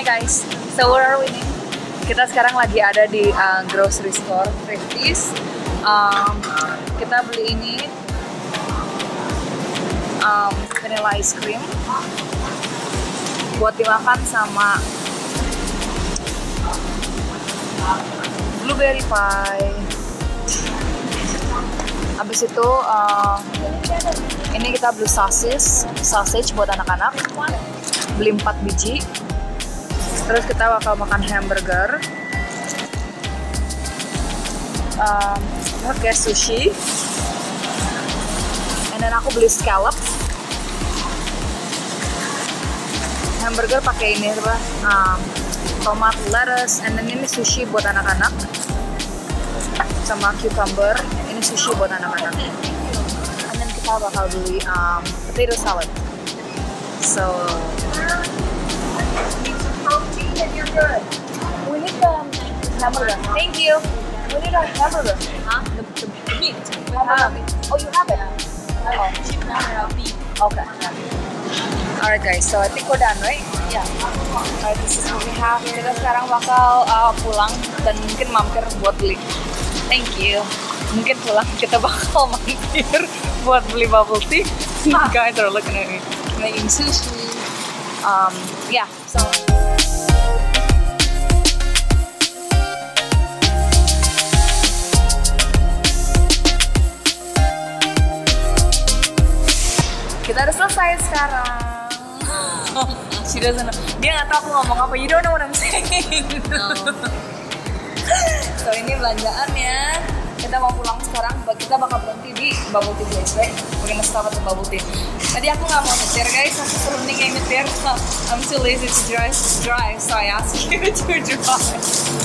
guys, so where are we nih? Kita sekarang lagi ada di grocery store Thrifties. Kita beli ini vanilla ice cream buat dimakan sama blueberry pie. Habis itu ini kita beli sausage buat anak-anak, beli 4 biji. Terus kita bakal makan hamburger, pakai sushi, and then aku beli scallop. Hamburger pakai ini apa? Tomat, lettuce, and then ini sushi buat anak-anak, sama cucumber. Ini sushi buat anak-anak. And then kita bakal beli potato salad. So and you're good. We need the hamburger. Thank you. We need a hamburger. Huh? The meat. We have it. Oh, you have it? Oh. Chicken or beef. Okay. Yeah. Alright guys, so I think we're done, right? Yeah. Alright, this is what we have. Kita sekarang bakal pulang dan mungkin mampir buat beli. Thank you. Mungkin pulang kita bakal mampir buat beli bubble tea. You guys are looking at me making sushi. Yeah. So. Kita udah selesai sekarang. She doesn't know. Dia nggak tahu aku ngomong apa. You don't know what I'm saying. No. So ini belanjaannya. Kita mau pulang sekarang. Kita bakal berhenti di bubble tea place, right? We're gonna stop at the bubble tea. Tadi aku nggak mau nyetir guys. Aku suruh Ning yang nyetir. I'm too lazy to drive. So I asked you to drive.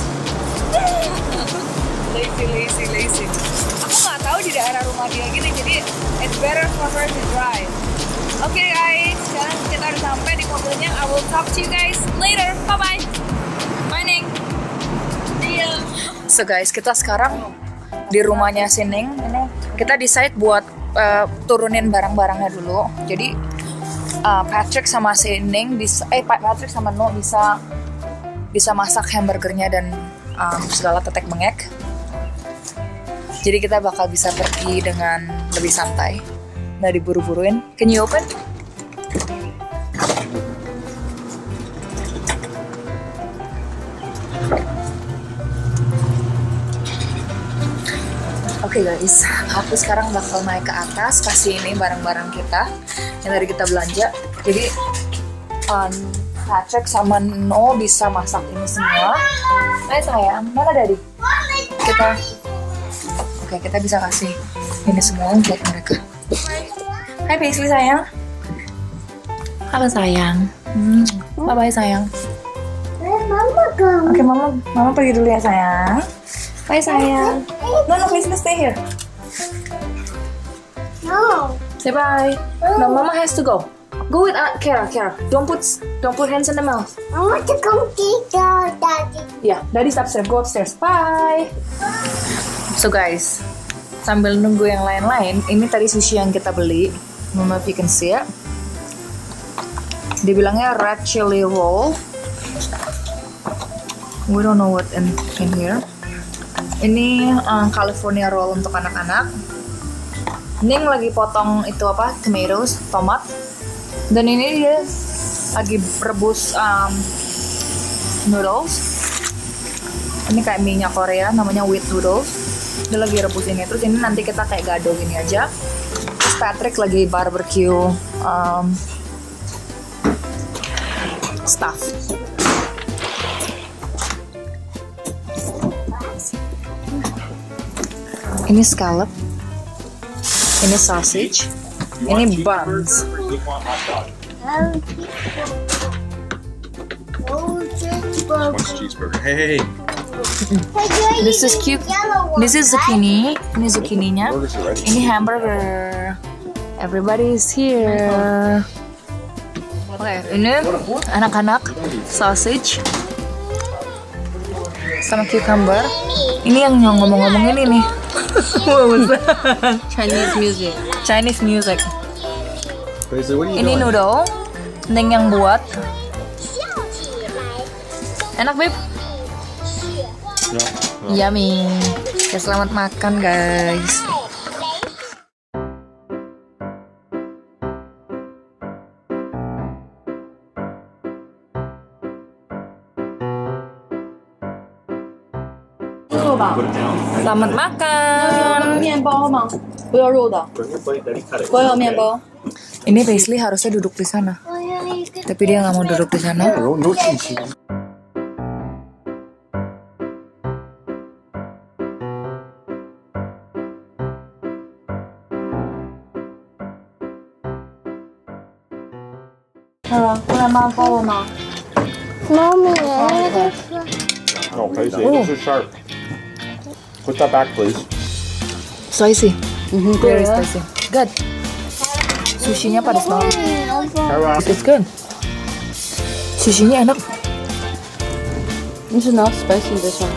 lazy. Aku nggak tahu di daerah rumah dia gini. Jadi it's better for her to drive. Oke guys, sekarang kita udah sampai di mobilnya. I will talk to you guys later. Bye-bye. Bye, Ning. See ya. So guys, kita sekarang di rumahnya si Ning. Kita decide buat turunin barang-barangnya dulu. Jadi Patrick sama si Ning Patrick sama No bisa masak hamburgernya dan segala tetek bengek. Jadi kita bakal bisa pergi dengan lebih santai. Nggak diburu-buruin. Can you open? Oke guys, aku sekarang bakal naik ke atas, kasih ini barang-barang kita yang tadi kita belanja. Jadi Patrick sama No bisa masak ini semua. Hai sayang, mana Daddy? Kita bisa kasih ini semua buat mereka. Hai Paisley sayang. Halo sayang. Bye-bye sayang. Oke, mama pergi dulu ya sayang. Bye sayang. No, Paisley stay here. No. Say bye. No, mama has to go. Go with Kara. Don't put hands in the mouth. I want to come get Daddy. Yeah, Daddy's upstairs. Go upstairs. Bye. So guys, sambil nunggu yang lain-lain, ini tadi sushi yang kita beli. Mama, if you can see it. Dibilangnya red chili roll. We don't know what in here. Ini California roll untuk anak-anak. Ning lagi potong itu apa? Tomatoes, tomat. Dan ini dia lagi rebus noodles. Ini kayak minyak Korea, namanya wheat noodles. Dia lagi rebus ini. Terus ini nanti kita kayak gado gini aja. Terus Patrick lagi barbecue stuff. Ini scallop, ini sausage, ini buns. Cheeseburger. Hey. This is cute. This is zucchini. Ini zucchininya. Ini hamburger. Everybody is here. Oke, ini anak-anak sausage sama cucumber. Ini yang ngomong-ngomong ini nih. What was that? Chinese music. Ini noodle, Ning yang buat. Enak, Beb? Yummy. Ya, selamat makan, guys. Selamat makan. Ini Paisley harusnya duduk di sana, tapi dia nggak mau duduk di sana. Mommy, Oh, Paisley, those are sharp. Put that back, please. Spicy. Very spicy. Good. Sushinya pedas banget. It's good. Sushinya enak. This is not spicy, this one.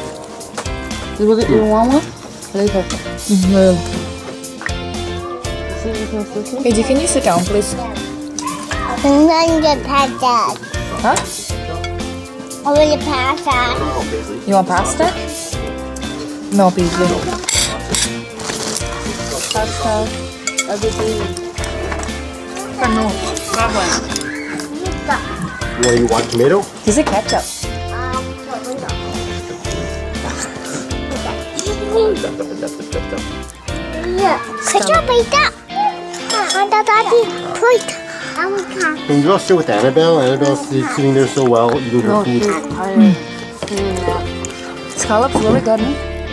You want one? Later. Paige, can you sit down, please? I'm going to pass that. Huh? I'm going to pass that. You want pasta? No, Paisley. Pasta, everything. No. What do you want, tomato? Is it ketchup? Kecap itu. Ada tadi. Tweet. Can you go sit with Annabelle? Annabelle's sitting there so well, eating her food. Scallops really good.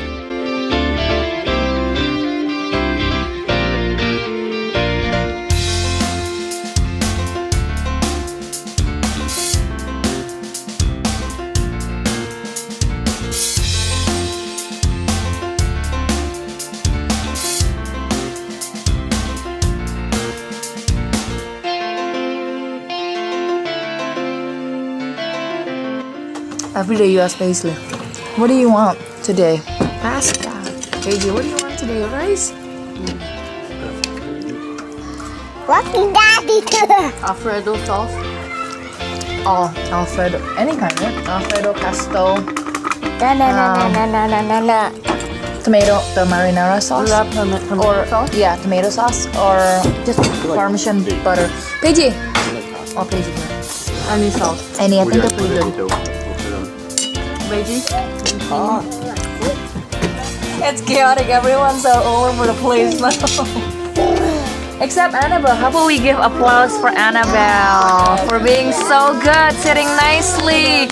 Every day you ask Paisley, what do you want today? Pasta. Paige, what do you want today? Rice? What did Daddy do? Alfredo sauce. Oh, Alfredo. Any kind, right? Alfredo, pesto, No. tomato, the marinara sauce. Or, yeah, tomato sauce. Or just Parmesan butter. Paige. Oh, Paige. Any sauce. Any, I think that's pretty good. Veggie. It's chaotic. Everyone's all over the place now. Except Annabelle. How about we give applause for Annabelle for being so good, sitting nicely.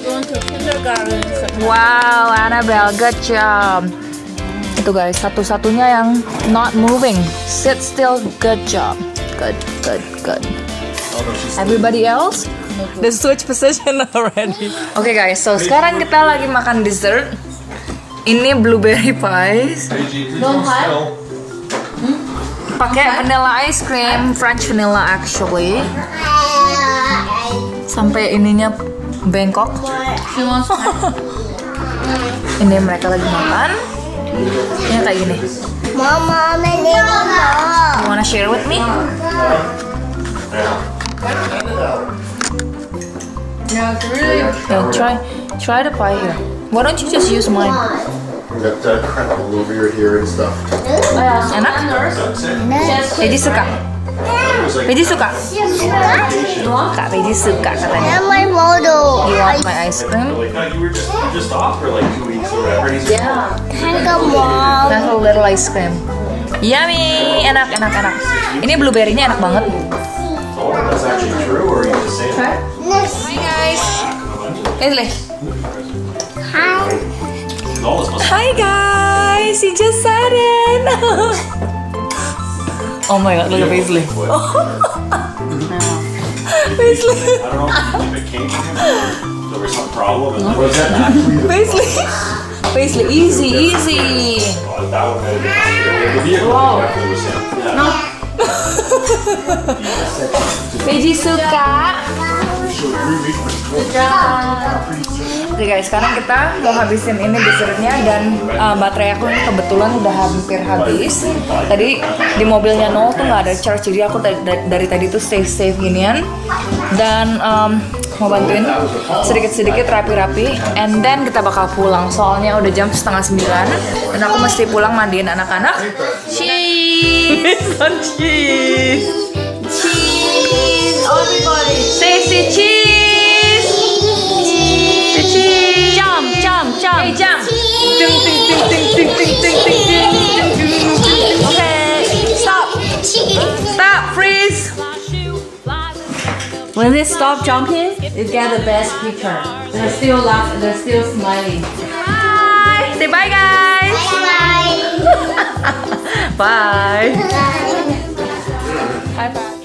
Wow, Annabelle, good job. Itu guys, satu-satunya yang not moving. Sit still, good job. Good. Everybody else? They switch position already. Oke guys, so sekarang kita lagi makan dessert. Ini blueberry pies. Pakai vanilla ice cream, French vanilla actually. Sampai ininya bengkok. Ini mereka lagi makan. Ini kayak gini. Mama, You wanna share with me? Yeah, try the pie here. Why don't you just use mine? We got crumble over here and stuff. Enak? Paige suka? Paige suka? Kak Paige suka katanya. my model. You want my ice cream? You were just off for like 2 weeks or whatever. Thank you, Mom. That's a little ice cream. Yummy, enak. Ini blueberry-nya enak banget. Oh, that's actually true, or are you just saying that? Hi guys. Paisley. Hi. All this must Hi guys. He just said it. Oh my god, look at Paisley. Paisley. I don't know if it came from him or there was some problem. And was that Paisley, easy. that would have been the vehicle definitely was him. Yeah. Paige suka. Oke guys, sekarang kita mau habisin ini dessertnya dan baterai aku ini kebetulan udah hampir habis. Tadi di mobilnya Noel tuh nggak ada charge, jadi aku dari tadi tuh save ginian. Dan mau bantuin sedikit-sedikit rapi-rapi, and then kita bakal pulang. Soalnya udah jam 8:30 dan aku mesti pulang mandiin anak-anak. Cheese, cheese, cheese, everybody, say cheese, cheese, jump, jump, jump, hey jump, ding ding ding ding ding ding ding ding ding. Okay, stop, stop, freeze. When they stop jumping, you get the best picture. They're still laughing, they're still smiling. Bye. Say bye, guys. Bye. Bye. Bye. Bye. Bye.